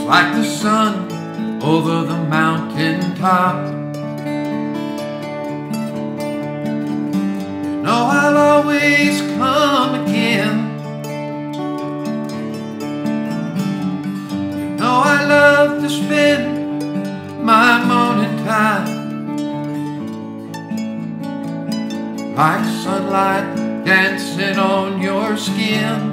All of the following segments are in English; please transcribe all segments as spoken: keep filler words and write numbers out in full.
like the sun over the mountain top. You know I'll always come again. You know I love to spend my morning time like sunlight dancing on your skin.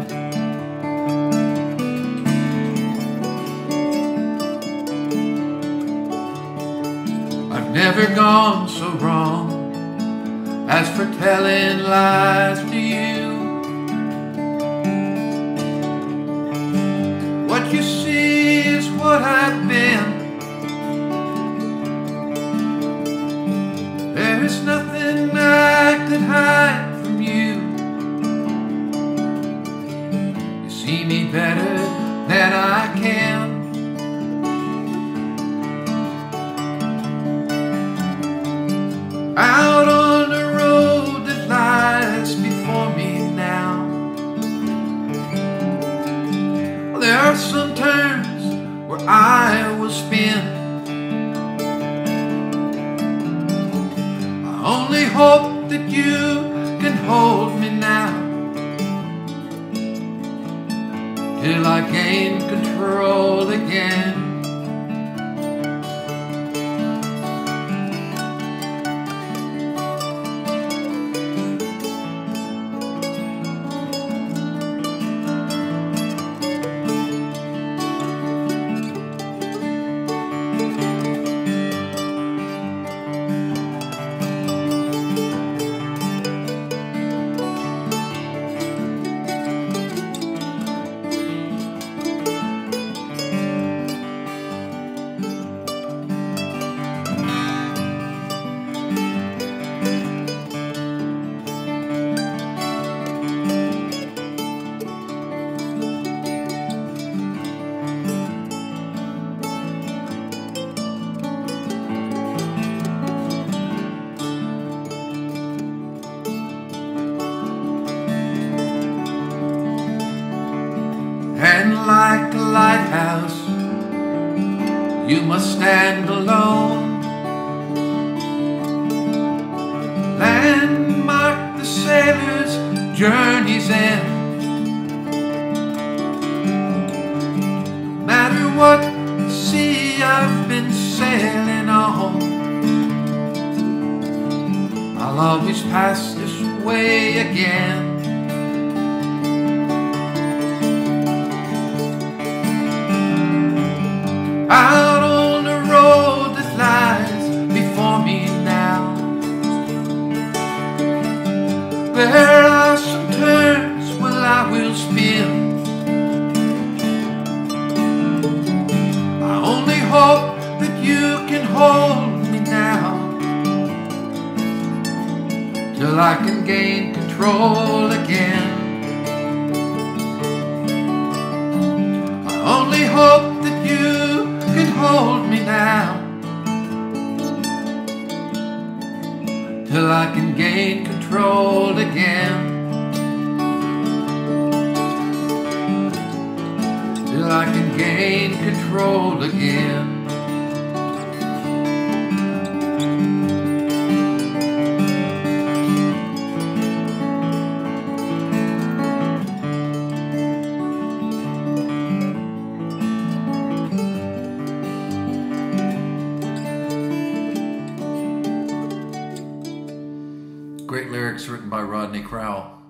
I've never gone so wrong as for telling lies to you. What you see is what I've been. There is nothing I could hide from you. You see me better than I can. Out on the road that lies before me now, there are some turns where I will spin. I only hope that you can hold me now till I gain control again. And like a lighthouse, you must stand alone. Landmark the sailor's journey's end. No matter what sea I've been sailing on, I'll always pass this way again. Out on the road that lies before me now, there are some turns where I will spin. I only hope that you can hold me now till I can gain control again. I only hope that you can hold me now till I can gain control again. Till I can gain control again. Great lyrics written by Rodney Crowell.